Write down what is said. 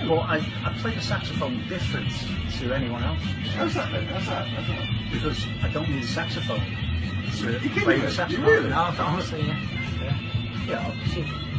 Well, I play the saxophone different to anyone else. How's that then? How's that? Because I don't need a saxophone to You kidding play me? the You saxophone. really? No, honestly, yeah. Yeah, I'll see if